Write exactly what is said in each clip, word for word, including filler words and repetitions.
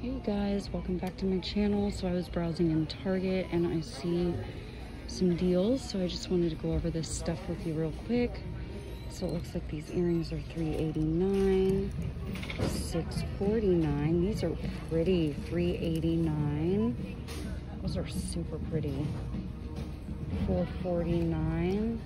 Hey guys, welcome back to my channel. So I was browsing in Target and I see some deals, so I just wanted to go over this stuff with you real quick. So it looks like these earrings are three eighty-nine, six forty-nine. These are pretty, three eighty-nine. Those are super pretty. four forty-nine,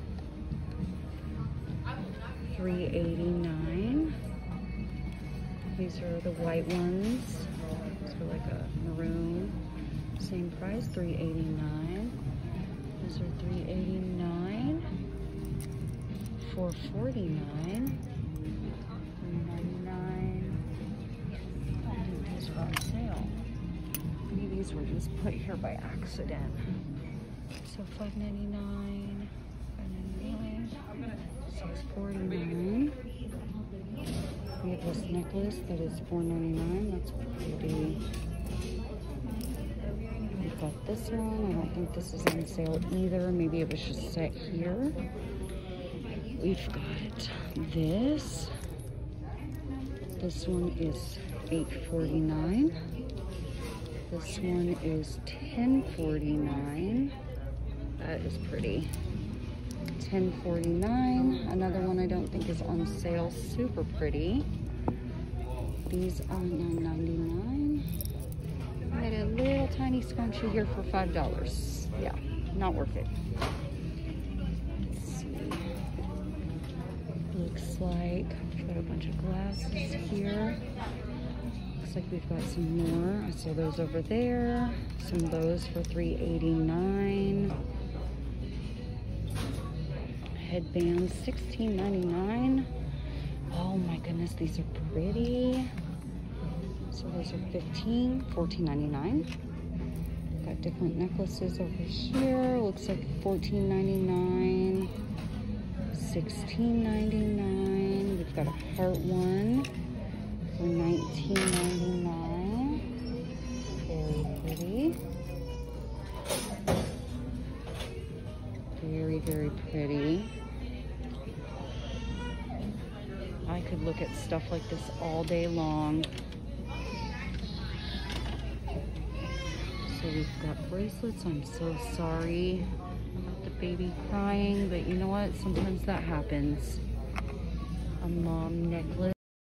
three eighty-nine. These are the white ones. These are like a maroon. Same price, three eighty-nine. These are three eighty-nine. four forty-nine. three ninety-nine. I don't think these are on sale. Maybe these were just put here by accident. So five ninety-nine. five ninety-nine. six forty-nine. We have this necklace that is four ninety-nine. That's pretty. We've got this one. I don't think this is on sale either. Maybe it was just set here. We've got this. This one is eight forty-nine. This one is ten forty-nine. That is pretty. ten forty-nine. Another one I don't think is on sale. Super pretty. These are nine ninety-nine. I had a little tiny scrunchie here for five dollars. Yeah, not worth it. Let's see. Looks like we've got a bunch of glasses here. Looks like we've got some more. I saw those over there. Some of those for three eighty-nine. Headbands, sixteen ninety-nine. Oh my goodness, these are pretty. So those are fifteen, fourteen ninety-nine. Got different necklaces over here. Looks like fourteen ninety-nine, sixteen ninety-nine. We've got a heart one for nineteen ninety-nine. Very pretty. Very, very pretty. I could look at stuff like this all day long. So we've got bracelets. I'm so sorry about the baby crying, but you know what? Sometimes that happens. A mom necklace.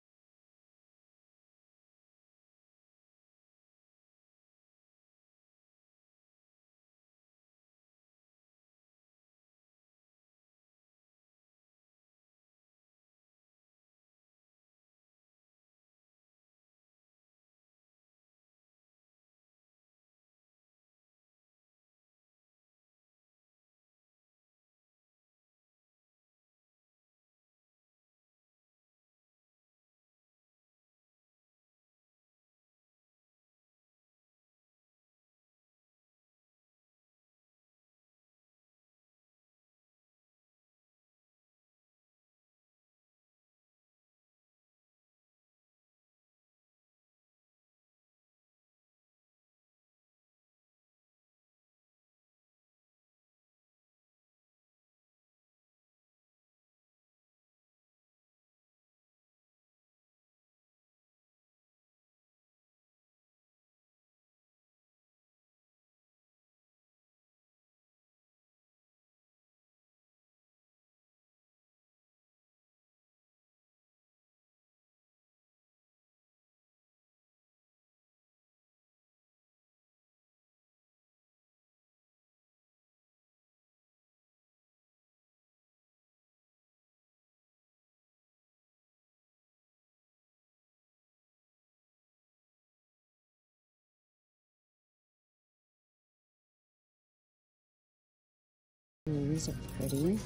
These are pretty.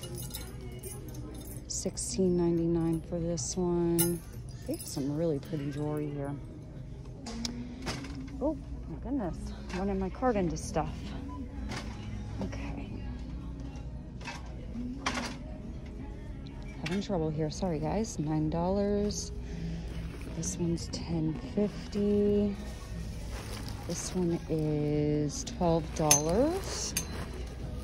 sixteen ninety-nine for this one. They have some really pretty jewelry here. Oh my goodness, running my cart into stuff. Okay. Having trouble here, sorry guys. nine dollars. This one's ten fifty. This one is twelve dollars.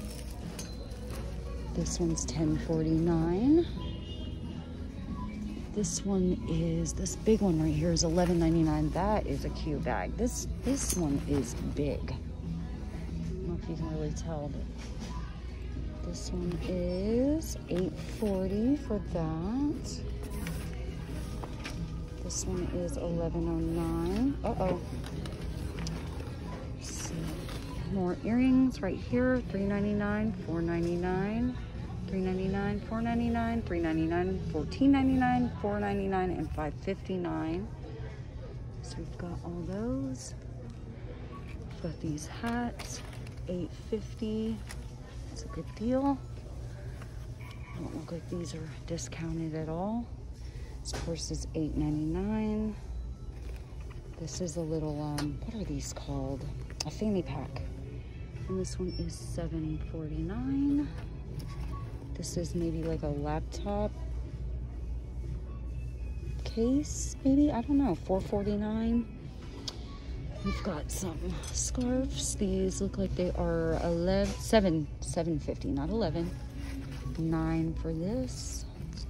This one's ten forty-nine. This one is, this big one right here is eleven ninety-nine. That is a cute bag. This this one is big. I don't know if you can really tell, but this one is eight forty for that. This one is eleven oh nine. Uh-oh. Let's see. More earrings right here, three ninety-nine, four ninety-nine. three ninety-nine, four ninety-nine, three ninety-nine, fourteen ninety-nine, four ninety-nine, and five fifty-nine. So we've got all those. We've got these hats, eight fifty. It's a good deal. Don't look like these are discounted at all. This purse is eight ninety-nine. This is a little, um, what are these called? A fanny pack. And this one is seven forty-nine. This is maybe like a laptop case, maybe? I don't know, four forty-nine. We've got some scarves. These look like they are eleven, seven, seven fifty, not eleven. Nine for this.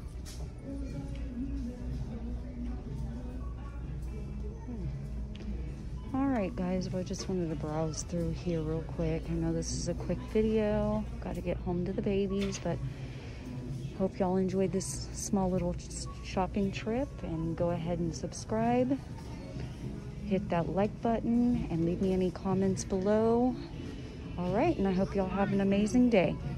Hmm. All right, guys, well, I just wanted to browse through here real quick. I know this is a quick video. Got to get home to the babies, but hope y'all enjoyed this small little shopping trip, and go ahead and subscribe. Hit that like button and leave me any comments below. All right, and I hope y'all have an amazing day.